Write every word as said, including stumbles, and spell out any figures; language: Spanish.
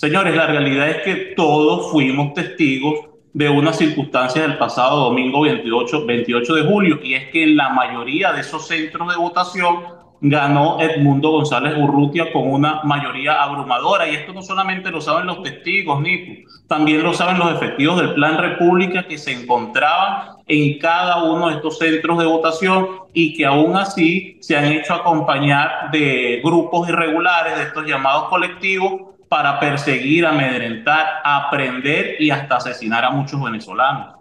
Señores, la realidad es que todos fuimos testigos de una circunstancia del pasado domingo veintiocho, veintiocho de julio, y es que en la mayoría de esos centros de votación ganó Edmundo González Urrutia con una mayoría abrumadora. Y esto no solamente lo saben los testigos, Nico, también lo saben los efectivos del Plan República que se encontraban en cada uno de estos centros de votación y que aún así se han hecho acompañar de grupos irregulares, de estos llamados colectivos, para perseguir, amedrentar, aprender y hasta asesinar a muchos venezolanos.